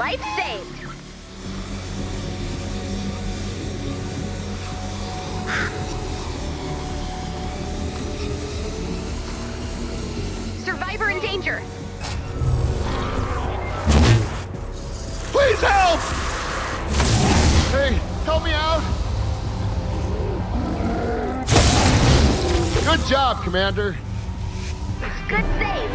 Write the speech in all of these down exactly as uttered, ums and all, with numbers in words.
Life saved. Survivor in danger. Please help! Hey, help me out! Good job, Commander. Good save.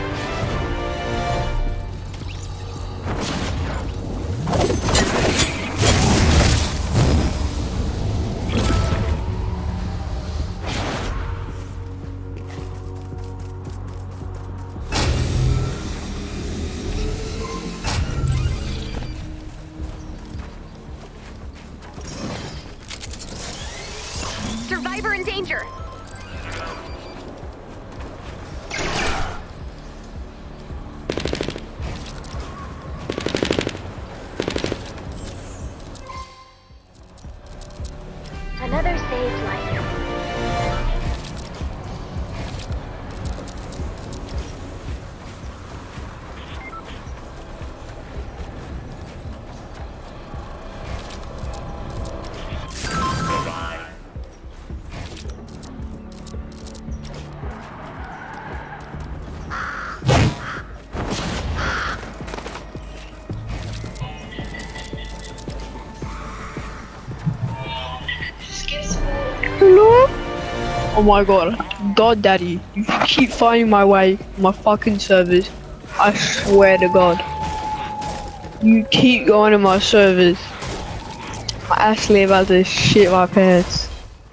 Survivor in danger. Another saved life. Hello? Oh my god. God daddy, you keep finding my way, my fucking servers. I swear to god. You keep going to my servers. I'm actually about to shit my pants.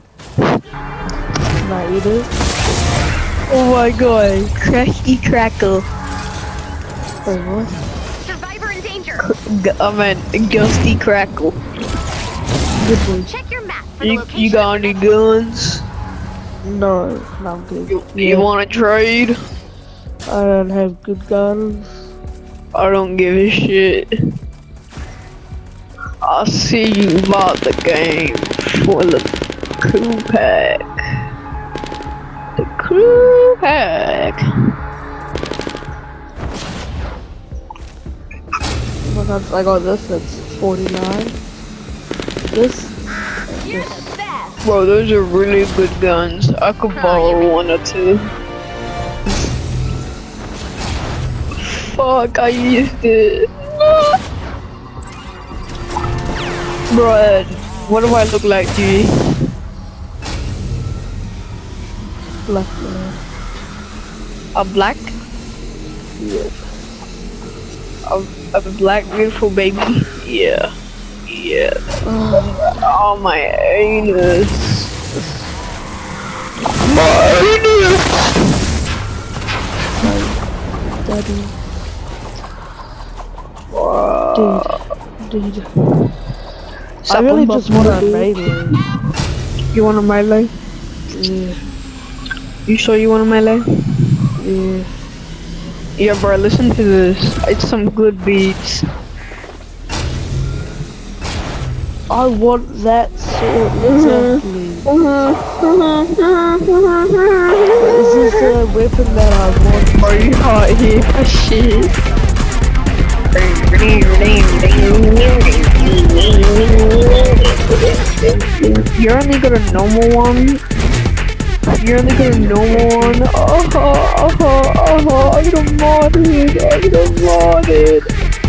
Not either. Oh my god. Cracky crackle. Wait, what? Survivor in danger. G I mean, ghosty crackle. Good boy. Check your map for the You, location. you got any guns? No, no, I'm good. You, Yeah, you wanna trade? I don't have good guns. I don't give a shit. I see you bought the game for the crew pack. The crew pack. Oh my god, I got this, it's forty-nine. This, You're the best. Bro, those are really good guns. I could borrow one or two. Fuck, I used it. Bruh, what do I look like to you? black man. A black? Yeah. A, a black beautiful baby? Yeah. Yeah. Oh, my anus. My anus! Daddy. Wow. Dude. Dude. I really just want a melee. You want a melee? Yeah. You sure you want a melee? Yeah. Yeah, bro, listen to this. It's some good beats. I want that sword, exactly. Is this the weapon that I want? Are you hot here for shit? You're only got a normal one. You're only got a normal one. Oh, oh, oh, oh, I got a modded. I got a modded.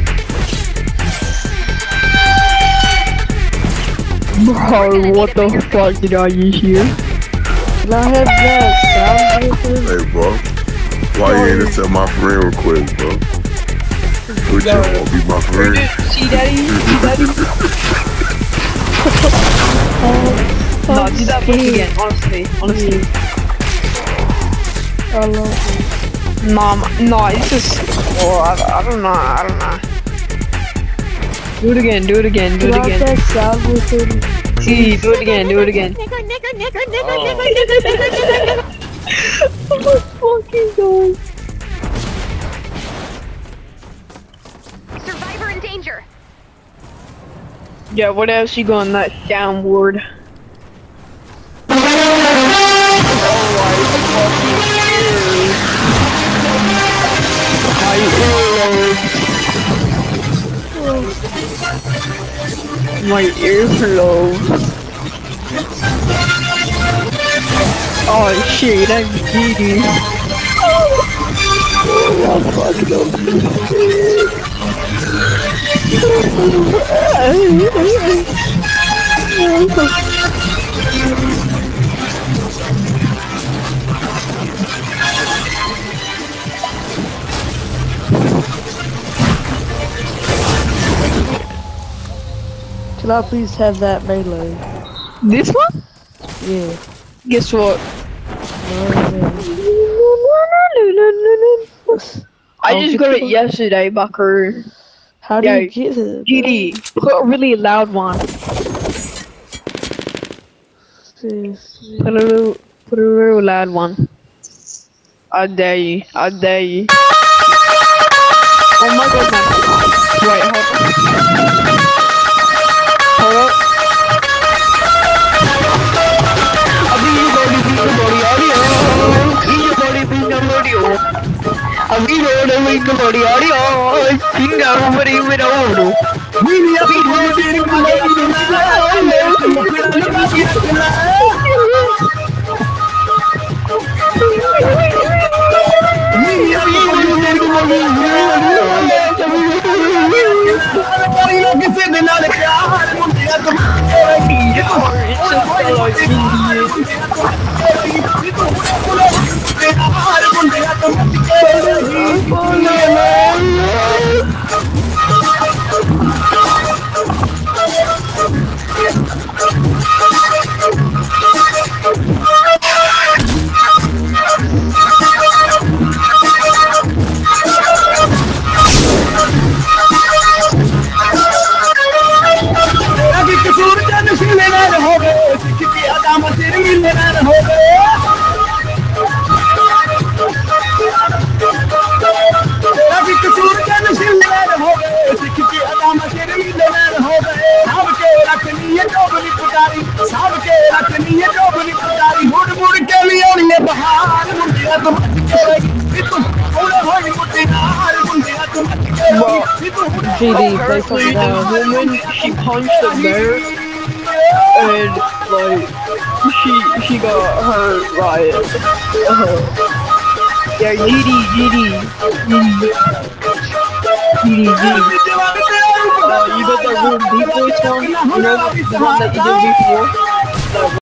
Bro, what the fuck did I use here? Can I have that sound weapon? Hey, bro. Why you ain't accept my friend request, bro? Which you won't be my friend? See daddy? See daddy? No, do that book again, honestly, honestly. I love it. Mom, no, it's just, oh, I, I don't know, I don't know. Do it again, do it again, do it Can I have again. that sound weapon? See, do it again, do it again. Oh my fucking god. Survivor in danger. Yeah, what else you going that downward? my earlobe. Oh shit, I'm giddy. Can I please have that melee? This one? Yeah. Guess what? I Oh, just get got it the- yesterday, Buckaroo. How do Yeah, you get it? G D, put a really loud one. Put a real, put a real loud one. I dare you. I dare you. Oh my god, man. Wait, hold on. Hold up. I think you body beat the body audio. You body beat the audio. I think you body beat the body audio. Think I'm over here with audio. We are beating the body G D, play something The else. woman, she punched a bear, and like she she got hurt right. Uh, yeah, G D, G D, G D, G D, G D. Uh, you got that weird deep voice one, you know, the one that you did before. That